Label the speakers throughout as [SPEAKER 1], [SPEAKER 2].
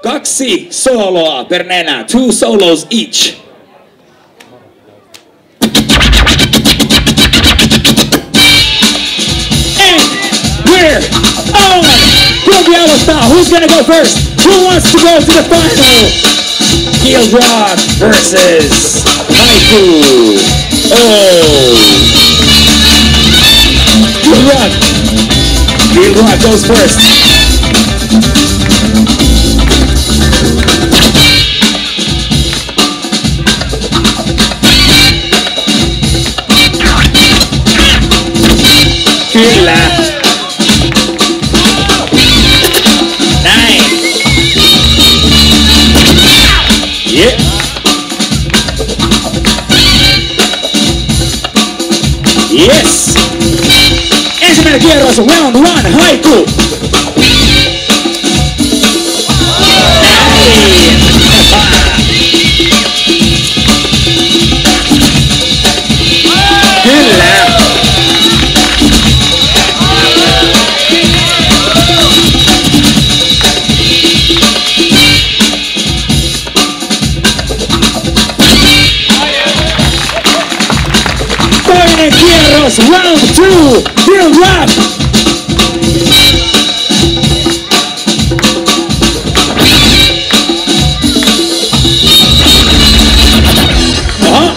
[SPEAKER 1] 2 soloa per nenä. 2 solos each. And we're on! Kumpi aloittaa? Who's gonna go first? Who wants to go to the final? Guild Rock versus Haiku. Oh! Guild Rock. Guild Rock goes first. Kyllä. Näin. Yeah. Yes. Ensimmäinen kierros, round 1, Haiku. Näin. Kyllä. Toinen kierros, round 2, Guild Rock. Aha.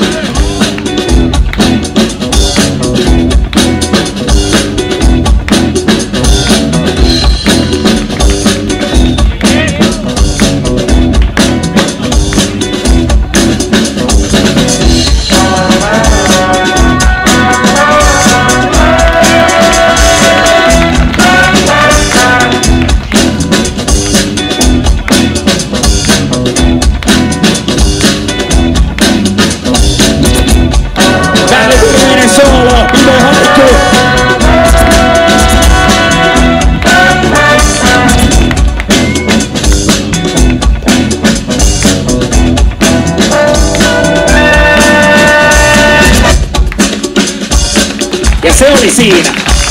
[SPEAKER 1] Ja se oli siinä.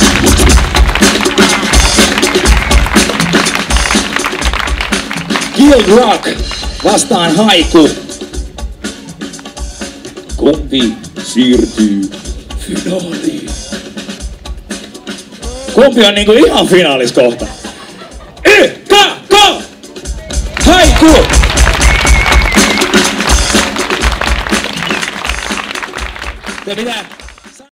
[SPEAKER 1] Guild Rock vastaan Haiku. Kumpi siirtyy finaaliin? Kumpi on niinku ihan finaalis kohta? Haiku! Se pitää